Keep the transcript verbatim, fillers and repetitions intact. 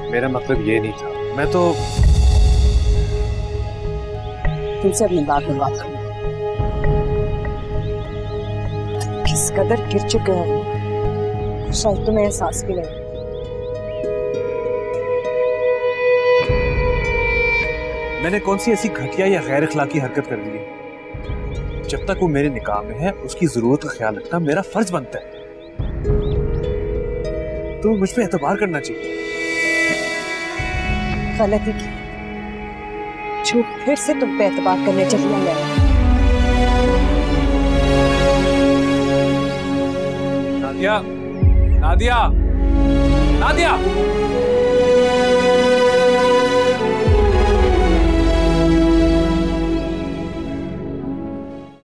मेरा मतलब ये नहीं था, मैं तो तुमसे अपनी बात में बात करूँ। किस कदर गिर चुके हैं शायद तुम्हें एहसास भी नहीं। मैंने कौन सी ऐसी घटिया या गैर अखलाकी हरकत कर दी है? जब तक वो मेरे निकाह में है उसकी जरूरत का ख्याल रखना मेरा फर्ज बनता है। तो मुझ पे एतबार करना चाहिए। गलती की जो फिर से तुम पे एतबार करने चली है। नादिया, नादिया, नादिया।